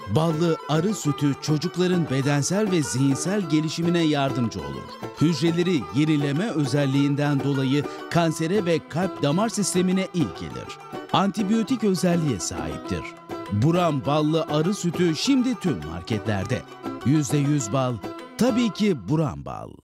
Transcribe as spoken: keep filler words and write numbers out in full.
Ballı arı sütü çocukların bedensel ve zihinsel gelişimine yardımcı olur. Hücreleri yenileme özelliğinden dolayı kansere ve kalp damar sistemine iyi gelir. Antibiyotik özelliğe sahiptir. Buram ballı arı sütü şimdi tüm marketlerde. yüzde yüz bal, tabii ki Buram bal.